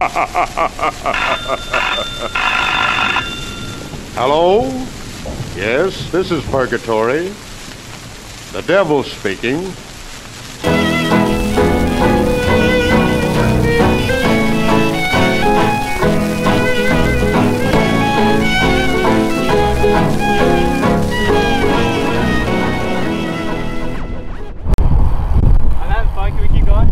Hello? Yes, this is Purgatory. The devil speaking. Can we keep going?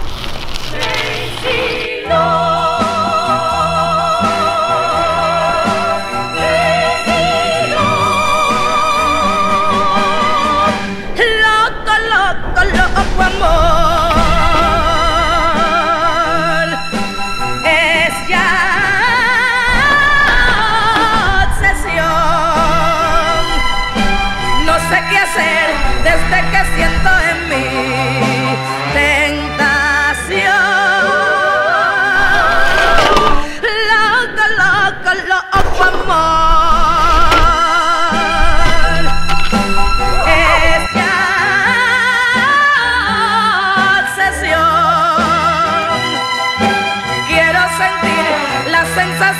Loco amor, es ya obsesión. No sé qué hacer desde que siento en mí tentación. Loco amor, es ya obsesión. Quiero sentir la sensación